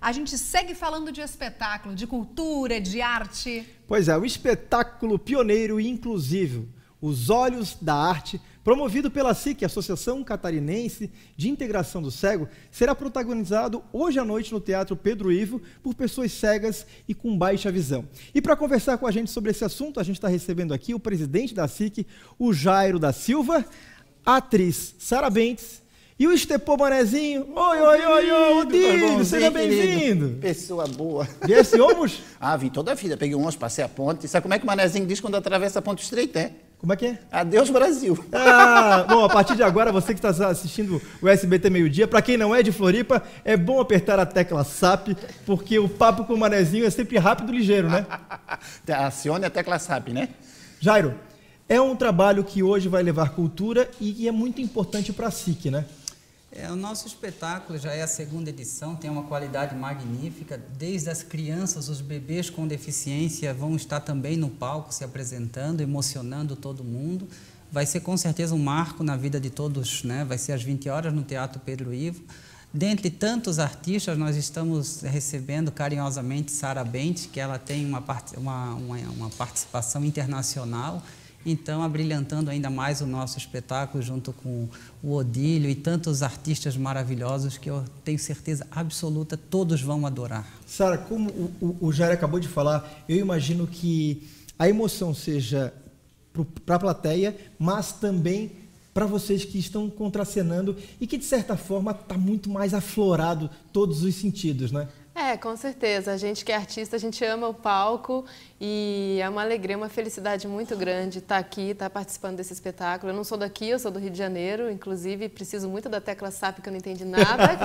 A gente segue falando de espetáculo, de cultura, de arte. Pois é, o espetáculo pioneiro e inclusivo, Os Olhos da Arte, promovido pela SIC, Associação Catarinense de Integração do Cego, será protagonizado hoje à noite no Teatro Pedro Ivo por pessoas cegas e com baixa visão. E para conversar com a gente sobre esse assunto, a gente está recebendo aqui o presidente da SIC, o Jairo da Silva, a atriz Sara Bentes e o Estepô Manezinho. Oi, Odílio, seja bem-vindo. Pessoa boa. Viesse ônibus? Vim toda a vida. Peguei um ônibus, passei a ponte. Sabe como é que o Manezinho diz quando atravessa a ponte estreita, é? Como é que é? Adeus, Brasil. Bom, a partir de agora, você que está assistindo o SBT Meio-Dia, para quem não é de Floripa, é bom apertar a tecla SAP, porque o papo com o Manezinho é sempre rápido e ligeiro, né? Acione a tecla SAP, né? Jairo, é um trabalho que hoje vai levar cultura e é muito importante para a SIC, né? O nosso espetáculo já é a segunda edição, tem uma qualidade magnífica. Desde as crianças, os bebês com deficiência vão estar também no palco se apresentando, emocionando todo mundo. Vai ser com certeza um marco na vida de todos, né? Vai ser às 20 horas no Teatro Pedro Ivo. Dentre tantos artistas, nós estamos recebendo carinhosamente Sara Bentes, que ela tem uma participação internacional. Então, abrilhantando ainda mais o nosso espetáculo junto com o Odílio e tantos artistas maravilhosos que eu tenho certeza absoluta todos vão adorar. Sara, como o Jair acabou de falar, eu imagino que a emoção seja para a plateia, mas também para vocês que estão contracenando e que, de certa forma, está muito mais aflorado todos os sentidos, né? Com certeza. A gente que é artista, a gente ama o palco e é uma alegria, uma felicidade muito grande estar aqui, estar participando desse espetáculo. Eu não sou daqui, eu sou do Rio de Janeiro, inclusive preciso muito da tecla SAP, que eu não entendi nada.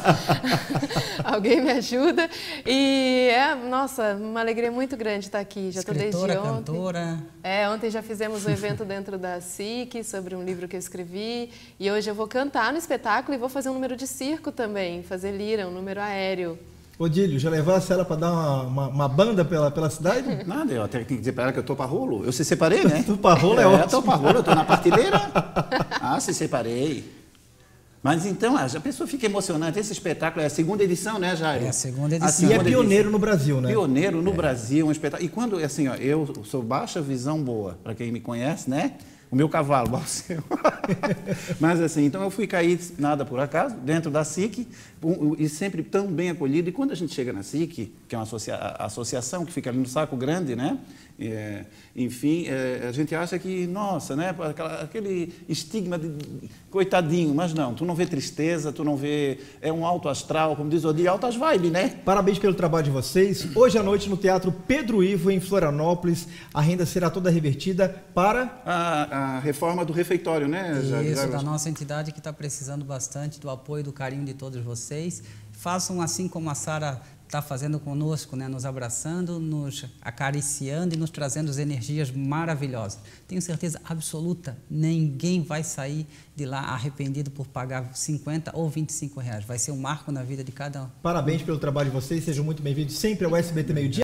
Alguém me ajuda. E nossa, uma alegria muito grande estar aqui. Já estou desde ontem. Cantora. Ontem já fizemos um evento dentro da SIC sobre um livro que eu escrevi e hoje eu vou cantar no espetáculo e vou fazer um número de circo também, fazer lira, um número aéreo. Odílio, já levasse ela para dar uma banda pela cidade? Nada, eu até tenho que dizer para ela que eu tô para rolo. Eu se separei, né? Tu para rolo é ótimo. Eu tô para rolo, eu tô na partilheira. Se separei. Mas então, a pessoa fica emocionante. Esse espetáculo é a segunda edição, né, Jair? É a segunda edição. E é pioneiro no Brasil, né? Pioneiro no Brasil, um espetáculo. E quando, assim, eu sou baixa visão boa, para quem me conhece, né? O meu cavalo, igual o seu. Mas assim, então eu fui cair, nada por acaso, dentro da SIC, e sempre tão bem acolhido. E quando a gente chega na SIC, que é uma associação que fica ali no Saco Grande, né? Enfim, a gente acha que, nossa, né? Aquele estigma de coitadinho, mas não, tu não vê tristeza, tu não vê, é um alto astral, como diz o Odílio, altas vibes, né? Parabéns pelo trabalho de vocês. Hoje à noite no Teatro Pedro Ivo, em Florianópolis, a renda será toda revertida para a reforma do refeitório, né? Isso, da nossa entidade que está precisando bastante do apoio e do carinho de todos vocês. Façam assim como a Sara está fazendo conosco, né? Nos abraçando, nos acariciando e nos trazendo as energias maravilhosas. Tenho certeza absoluta, ninguém vai sair de lá arrependido por pagar 50 ou 25 reais. Vai ser um marco na vida de cada um. Parabéns pelo trabalho de vocês, sejam muito bem-vindos sempre ao SBT Meio-Dia.